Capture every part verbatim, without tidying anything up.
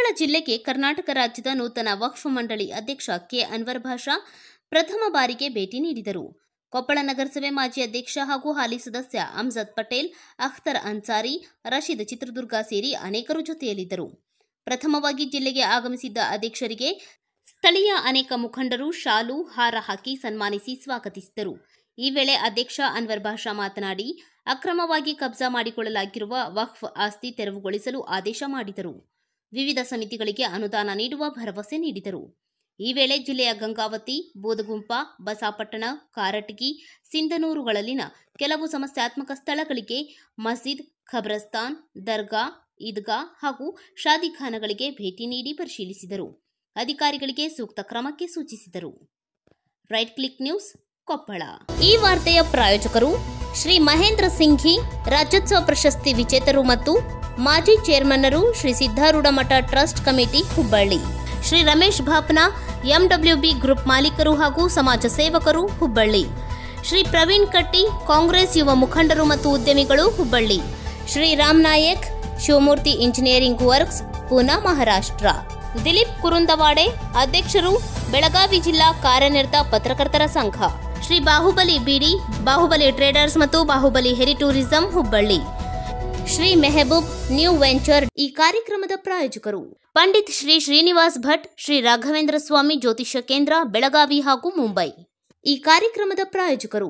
ಕೊಪ್ಪಳ ಜಿಲ್ಲೆಗೆ ಕರ್ನಾಟಕ ರಾಜ್ಯದ ನೂತನ ವಕ್ಫ್ ಮಂಡಳಿ ಅಧ್ಯಕ್ಷ ಕೆ ಅನ್ವರ್ ಭಾಷಾ ಪ್ರಥಮ ಬಾರಿಗೆ ಭೇಟಿ ನೀಡಿದರು. ಕೊಪ್ಪಳ ನಗರಸಭೆ ಮಾಜಿ ಅಧ್ಯಕ್ಷ ಹಾಗೂ ಹಾಲಿ ಸದಸ್ಯ ಅಮ್ಜದ್ ಪಟೇಲ್, ಅಖ್ತರ್ ಅನ್ಸಾರಿ, ರಶೀದ್ ಚಿತ್ರದುರ್ಗ ಸೇರಿ ಅನೇಕರು ಜೊತೆಯಲ್ಲಿದ್ದರು. ಪ್ರಥಮವಾಗಿ ಜಿಲ್ಲೆಗೆ ಆಗಮಿಸಿದ್ದ ಅಧ್ಯಕ್ಷರಿಗೆ ಸ್ಥಳೀಯ ಅನೇಕ ಮುಖಂಡರು ಶಾಲು, ಹಾರ ಹಾಕಿ ಸನ್ಮಾನಿಸಿ ಸ್ವಾಗತಿಸಿದರು. ಈ ವೇಳೆ ಅಧ್ಯಕ್ಷ ಅನ್ವರ್ ಭಾಷಾ ಮಾತನಾಡಿ, ಅಕ್ರಮವಾಗಿ ಕಬ್ಜಾ ಮಾಡಿಕೊಳ್ಳಲಾಗಿರುವ ವಕ್ಫ್ ಆಸ್ತಿ ತೆರವುಗೊಳಿಸಲು ಆದೇಶ ಮಾಡಿದರು. ವಿವಿಧ ಸಮಿತಿಗಳಿಗೆ ಅನುದಾನ ನೀಡುವ ಭರವಸೆ ನೀಡಿದರು. ಈ ವೇಳೆ ಜಿಲ್ಲೆಯ ಗಂಗಾವತಿ, ಬೂದಗುಂಪ, ಬಸಾಪಟ್ಟಣ, ಕಾರಟಗಿ, ಸಿಂಧನೂರುಗಳಲ್ಲಿನ ಕೆಲವು ಸಮಸ್ಯಾತ್ಮಕ ಸ್ಥಳಗಳಿಗೆ ಮಸ್ಜಿದ್, ಖಬ್ರಸ್ತಾನ್, ದರ್ಗಾ, ಈದ್ಗಾ ಹಾಗೂ ಶಾದಿಖಾನಗಳಿಗೆ ಭೇಟಿ ನೀಡಿ ಪರಿಶೀಲಿಸಿದರು. ಅಧಿಕಾರಿಗಳಿಗೆ ಸೂಕ್ತ ಕ್ರಮಕ್ಕೆ ಸೂಚಿಸಿದರು. Right click news, Koppal. ಈ ವಾರ್ತೆಯ ಪ್ರಾಯೋಜಕರು ಶ್ರೀ ಮಹೇಂದ್ರ ಸಿಂಘಿ, ರಾಜ್ಯೋತ್ಸವ ಪ್ರಶಸ್ತಿ ವಿಜೇತರು ಮತ್ತು ಮಾಜಿ ಚೇರ್ಮನ್ನರು, Shri Siddharoodha Math trust committee, Hubballi. Shri Ramesh Bhapna, M W B group ಮಾಲೀಕರು ಹಾಗೂ ಸಮಾಜ ಸೇವಕರು, ಹುಬ್ಬಳ್ಳಿ. ಶ್ರೀ ಪ್ರವೀಣ್ ಕಟ್ಟಿ, ಕಾಂಗ್ರೆಸ್ ಯುವ ಮುಖಂಡರು ಮತ್ತು ಉದ್ಯಮಿಗಳು, ಹುಬ್ಬಳ್ಳಿ. Shri Ram Nayak, Shivamurthy engineering works, Poona, Maharashtra. ದಿಲೀಪ್ ಕುರುಂದವಾಡೆ, ಅಧ್ಯಕ್ಷರು, ಬೆಳಗಾವಿ ಜಿಲ್ಲಾ ಕಾರ್ಯನಿರತ ಪತ್ರಕರ್ತರ ಸಂಘ. ಶ್ರೀ ಬಾಹುಬಲಿ ಬಿಡಿ, ಬಾಹುಬಲಿ ಟ್ರೇಡರ್ಸ್ ಮತ್ತು ಬಾಹುಬಲಿ ಹೆರಿ tourism, Hubballi. Shri Mehboob new venture. ಈ ಕಾರ್ಯಕ್ರಮದ ಪ್ರಾಯೋಜಕರು ಪಂಡಿತ್ ಶ್ರೀ ಶ್ರೀನಿವಾಸ್ ಭಟ್, ಶ್ರೀ ರಾಘವೇಂದ್ರ ಸ್ವಾಮಿ ಜ್ಯೋತಿಷ್ಯ ಕೇಂದ್ರ, ಬೆಳಗಾವಿ ಹಾಗೂ ಮುಂಬೈ. ಈ ಕಾರ್ಯಕ್ರಮದ ಪ್ರಾಯೋಜಕರು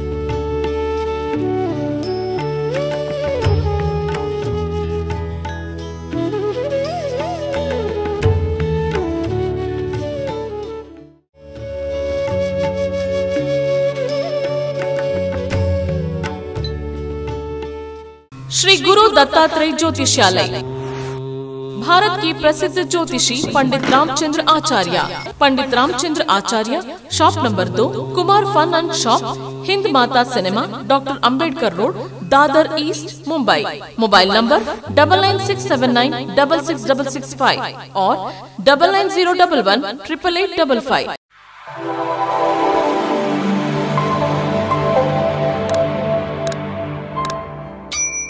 श्री गुरु दत्तात्रेय ज्योतिषालय, भारत की प्रसिद्ध ज्योतिषी पंडित रामचंद्र आचार्य. पंडित रामचंद्र आचार्य, शॉप नंबर दो, Kumar fun and shop, Hind Mata cinema, doctor Ambedkar road, Dadar east, Mumbai. Mobile number double nine six seven nine double six double six five और double nine zero double one triple eight double five.